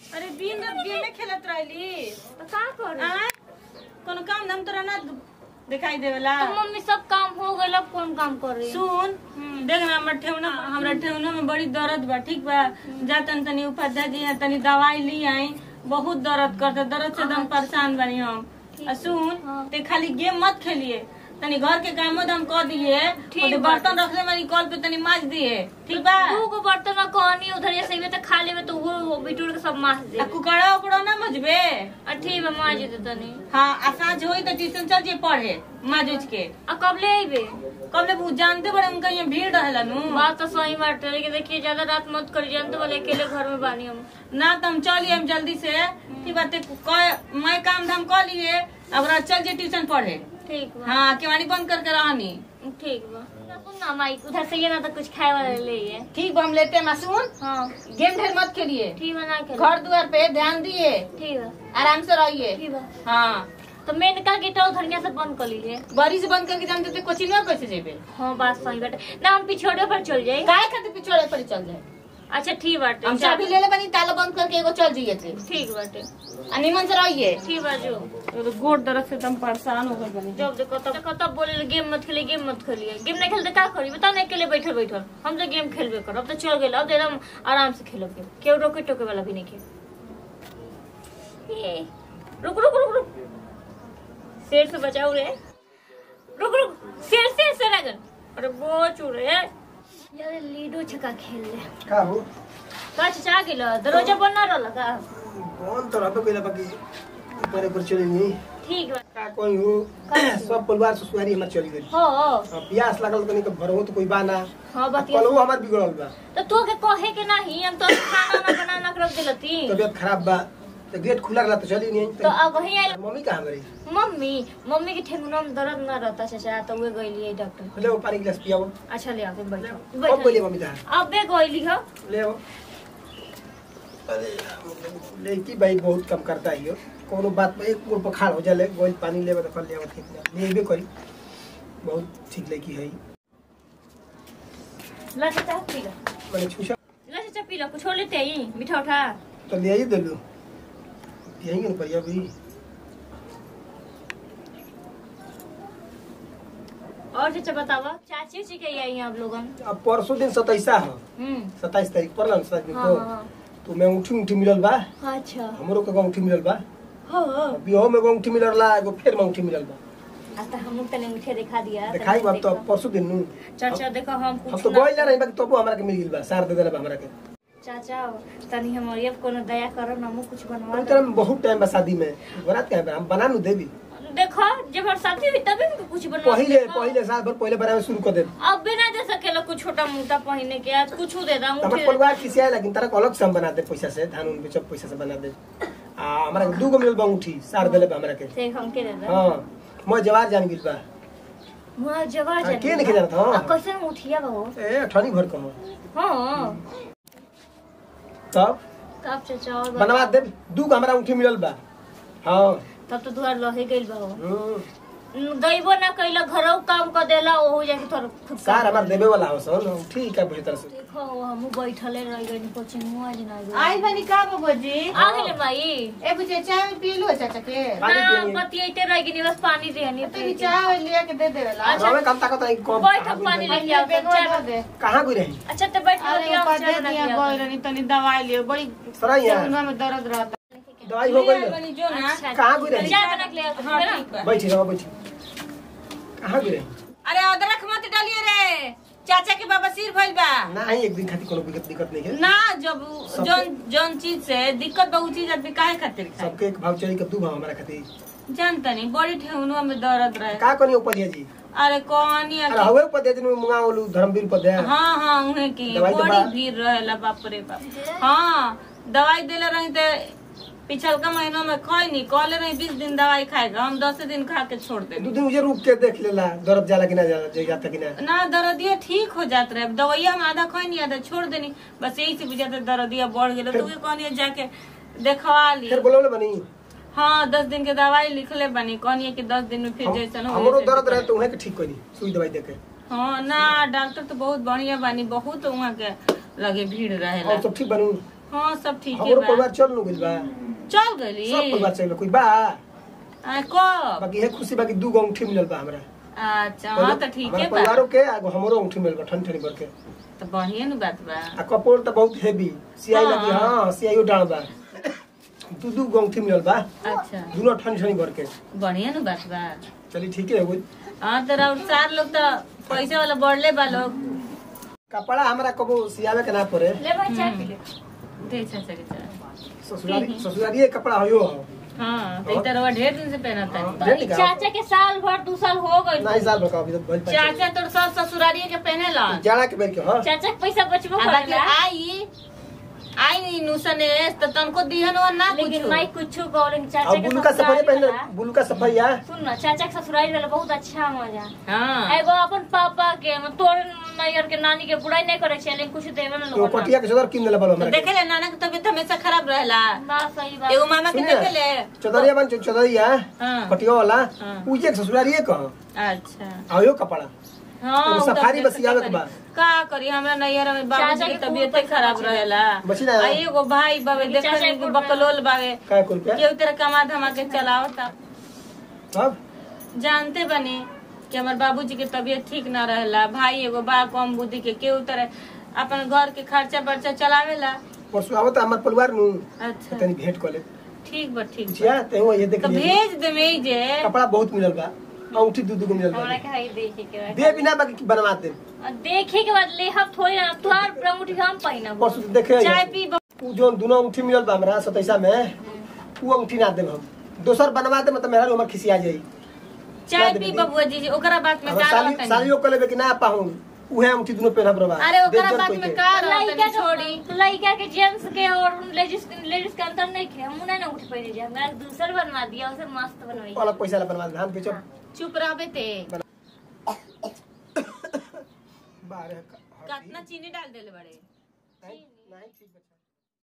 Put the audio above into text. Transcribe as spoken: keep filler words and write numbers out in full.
अरे दिन रात गेम में खेलत रहली तो का कर कोनो काम धाम तोरा ना दिखाई देवेला। तो मम्मी सब काम हो गइल, अब कौन काम कर रही? सुन देख ना हमर ठेवना हमरा ठेवना में बड़ी दर्द बा, ठीक बा। जा तन तनी उपाध्याय जी तनी दवाई ली आई, बहुत दर्द करते, दर्द से एकदम परेशान बनी हम। आ सुन ते खाली गेम मत खेलिए, तनी घर के काम धाम कर दिए, बर्तन रखले मारी कॉल पे तनी माज दिए, ठीक बा। दू गो बर्तन कहनी उधर से में तो खा लेबे तो वो बिटूर के सब माज दे। आ कुकड़ा उकड़ा ना मजबे। आ ठीक बा माज दे तनी। हां आ साँझ होई त ट्यूशन चल जे पढ़े माजुज के। आ कब ले आइबे? कब ले वो जानते बड़े उनका यहाँ भीड़ रहला नु। बात तो सही बात है, लेकिन देखिए ज्यादा रात मत कर, जानते वाले अकेले घर में बानी हम ना। तुम चलिए हम जल्दी से, ठीक बात है। मैं काम धाम कर लिए, अब चल जे ट्यूशन पढ़े। ठीक बा। हाँ केवाड़ी बंद करके रहनी। ठीक बा। सुन ना माई, उधर से ये ना तो कुछ खाए वाला ले ये। ठीक बा हम लेते मासूम। हाँ गेम ढेर मत खेलिए, ठीक बा ना खेल। घर द्वार पे ध्यान दिए, ठीक बा। आराम से रहिए। ठीक बा। हाँ तो मैं निकाल के तो उधर से बंद कर लीजिए। बड़ी से बंद करके जानते थे कोचिंग में कैसे जेबे। हाँ बात सही बात है ना, हम पिछोड़े पर चल जाए। काय खातिर पिछोड़े पर चल जाए? अच्छा ठीक बाटे, हम चाबी ले ले बनी, ताला बंद करके एगो चल जाइए थे। ठीक बाटे, निमन से रहिए। ठीक बा जो। तो गोड़ दर्द से एकदम परेशान हो गए बनी। जब देखो तब देखो तब बोले गेम मत खेलिए, गेम मत खेलिए। गेम नहीं खेलते क्या करी बताओ ना, अकेले बैठल बैठल हम तो गेम खेलबे कर। अब तो चल गए, अब एकदम आराम से खेलो गेम, क्यों रोके टोके वाला भी नहीं खेल। रुक रुक रुक रुक, शेर से बचाओ रे, रुक रुक, शेर शेर से लगन। अरे वो चूरे यार लीडो छक्का खेल ले का हो का चाचा गेल दरवाजा बंद ना रहल का कौन तो रहबे कइला बाकी ऊपर ऊपर चली नहीं। ठीक बा का कोई हो सब परिवार ससुरारी हमर चली गई। हो अब प्यास लागल तनी के भरहो तो कोई बाना। हां बात कलहो हमर बिगड़ल बा तो तू के कहे के नहीं, हम तो खाना ना बना ना रख देलती। तबीयत खराब बा तो गेट खुला रहला तो चली नहीं। तो अब वही आइल मम्मी कहां गई? मम्मी मम्मी के ठेंगुना में दर्द ना रहता चाचा, तो वे गइली डॉक्टर। ले वो पानी गिलास पियाओ। अच्छा ले आके बैठो कब बैठो बोले मम्मी दा अब बे गइली हो ले आओ। अरे लड़की भाई बहुत कम करता है यो, कोनो बात पे एक मोर पखाड़ हो जाले गोल पानी लेबे तो कर ले ठीक ना लेबे करी, बहुत ठीक लड़की है। ला चाचा पी लो, माने छुछा ला चाचा पी लो, कुछ और लेते आई मीठा उठा तो ले आई देलू यही के परिया भी। और चाचा बतावा चाची जी के आई आप लोगन? अब परसों दिन सताईसा है, हम्म सताईस तारीख पर ना सताईस हां को हां तो मैं उठी उठी मिलल बा। अच्छा हमरो के उठी मिलल बा। हां बियाह में उठी मिलल ला, एगो फेर में उठी मिलल बा। आता हम तने मीठे दिखा दिया दिखाई बात तो परसों दिन नु चाचा देखो हम हम कुछ तो गोइल ना रही बाकी तबो हमरा के मिल गेल बा, सार दे देला बा हमरा के। चाचा तनी हमर ये कोनो दया करो ना, हम कुछ बनवा हम तरह बहुत टाइम बा शादी में, बरात के हम बना नु देबी। देखो जब हर शादी हुई तभी भी कुछ बनवा पहले पहले साल भर पहले बनावे शुरू कर दे। अब बिना दे सकेला कुछ छोटा मोटा पहने के, आज कुछ दे दा हमर परिवार किसी आए लेकिन तरह अलग से हम बना दे पैसा से, धान उन बेचब पैसा से बना दे। आ हमरा के दू गो मिलल बा उठी, सार देले बा हमरा के। देख हम के दे दा हां मैं जवार जान गेल बा। मोर जवार हाँ, जान के नहीं जानत हां अब कैसे उठिया बा हो? ए अठानी भर कहो हां तब कब चाचा और बनवा दे, दू गो हमरा उठी मिलल बा। हां तब तो दुआर लहे गइल बा हो, हम्म गइबो ना कइला घरौ काम कर देला, ओहो जाके तोर खुद सार हमार देबे वाला हो सन, ठीक है बेहतर से। देखो हम बैठले रह गइल कोचिंग में, आज ना गइल आई बनी का बबू जी आ गेले भाई। ए बुझे चाय पी लो चाचा के। पानी ना पियनी। बतियाइते रह गइनी, बस पानी देनी तो भी चाय लिया के दे देवेला। रवे कम ताकत नहीं कम। बैठ पानी लेके आओ बेगवा चाय। दे। कहां गई रही? अच्छा तो बैठ अरे के ऊपर दे दिया गोइलनी तनी दवाई लियो, बड़ी सरैया ठेहुना में दर्द रहता। दवाई हो गई बनी जो ना। कहां गई रही? चाय बना के ले आओ हां ठीक बा। बैठी रहो बैठी। कहां गई रही? अरे अदरक मत डालिए रे, चाचा के बाबा सिर भइल बा। नहीं एक दिन खाती कोनो दिक्कत दिक्कत नहीं है ना जब जौन जौन चीज से दिक्कत बहुत चीज आदमी काहे खातिर खाए। सबके एक भाव चली के दू भाव हमरा खाती जानता नहीं बड़ी ठेहुना में दर्द रहे। का कोनी ऊपर जी? अरे कौन अरे हवे ऊपर दे दिन मुंगा ओलू धर्मवीर पर दे। हाँ हाँ उन्हें की दवाई तो बड़ी बा- भीड़ रहेला बाप रे बाप। हाँ दवाई देले रही थे पिछल का महीनों में कोई नहीं कहले रही बीस दिन दवाई खाएगा, हम दस दिन खा के छोड़ दे। दो दिन मुझे रुक के देख लेला दर्द जाला कि ना जाला, जे जाता कि ना। ना दर्दिया ठीक हो जात रहे, दवाइया हम आधा खोई नहीं आधा छोड़ देनी, बस यही से बुझाते दर्दिया बढ़ गए तो कहनी जाके देखवा ली। फिर बोलले बनी हाँ दस दिन के दवाई लिखले बनी, कहनी कि दस दिन में फिर जैसा हमरो दर्द रहे तो उहे के ठीक कोनी सुई दवाई देके। हाँ ना डॉक्टर तो बहुत बढ़िया बानी, बहुत वहाँ के लगे भीड़ रहे। और सब ठीक बनू? हाँ सब ठीक है हमरो बा परिवार चल नु गइल बा चल गली सब परिवार चल कोई बा आ कब बाकी है खुशी बाकी दू गो अंगूठी मिलल बा हमरा अच्छा हाँ तो ठीक है बा परिवारों के आगो हमरो अंगूठी मिलल बा ठन ठनी भर के तो बढ़िया नु बात बा आ कपड़ त बहुत हेवी सियाई लगी हां सियाईओ डाल बा दू दू गो अंगूठी मिलल बा अच्छा दोनों ठन ठनी भर के बढ़िया नु बात बा चली ठीक है वो हाँ तो और चार लोग तो पैसा वाला बढ़ले बा लोग कपड़ा हमरा कबो सियावे के ना पड़े ले भाई चाय पी ले दे चाचा के चाय ससुरारी ससुरारी कपड़ा होयो हो हाँ तो इधर वो ढेर दिन से पहनता है ढेर निकाल। चाचा के साल भर दो साल हो गए नहीं साल बका अभी तो भइल पाँच साल। चाचा तो सब ससुरारी के पहने ला जाड़ा के बेर के हां चाचा के पैसा बचबो आ बाकी करेला आई आई नुसने तो तनको दिहन वो ना लेकिन कुछ माई कुछ करें चाचा अब के बुलू का सफारी पहन ससुराल वाला- बुलू का सफारिया सुन ना चाचा के ससुराल वाला बहुत अच्छा मजा हाँ एगो अपन पापा के मतलब तोर नैयर के नानी के बुराई नहीं करे छे लेकिन कुछ देवे ना तो लोग कोटिया के चदर किन देला बलो तो हमरा देखे ले नाना के तबीयत हमेशा खराब रहेला ना सही बात एगो मामा के देखे ले चदरिया बन चदरिया हाँ। कटिया वाला हाँ। उजे के ससुरारिए कह अच्छा आयो कपड़ा हाँ एगो उ तो सफारी देख बस सियावे के सकत बा। बानी। का करी हमरा नैयर में बाबूजी चाचा के के तबीयत खूब खराब पैसा रहेला बची ना आ एगो भाई बाबे ई देखे चाचा ले के कि खूब बकलोल बावे काय कुल पे केहू तेरे कमा धमा के चलावता अब जानते बनी कि हमारे बाबूजी के तबीयत ठीक ना रहेला भाई एगो बा कम बुद्धि के केहू तरह अपन घर के खर्चा बर्चा चलावेला परसों आवत हमर परिवार नु अच्छा तनी भेंट कर ले ठीक बा ठीक बा छिया ते हो ये देख तो लिए भेज देवे जे कपड़ा बहुत मिलल बा अंगूठी दू दू गो मिलल हमरा बा के हाई देखे के बाद दे बिना बाकी बनवा दे देखे के बाद ले हम थोड़ी ना तोहार अंगूठी हम पहिनब परसों तो देखे चाय पी उ जोन दोनों अंगूठी मिलल बा हमरा सतैसा में उ अंगूठी ना देब हम दोसर बनवा दे मतलब मेरा हमर खिसिया जाई चाय पी बबुआ जी जी ओकरा बात में अब का साली रहता सालियो कर लेबे कि ना पाहु उहे अंगूठी दोनों पहनब रबा अरे ओकरा बात में का रहता लड़का छोड़ी के लड़का के जेंट्स के और लेडीज लेडीज के अंतर नहीं के हम ना अंगूठी पहने जा हमरा दूसर बनवा दिया उसे मस्त बनवाई अलग पैसा ला बनवा दे हम बेचो चुप रहबे ते बारे कितना चीनी डाल देले बड़े नहीं ठीक बच्चा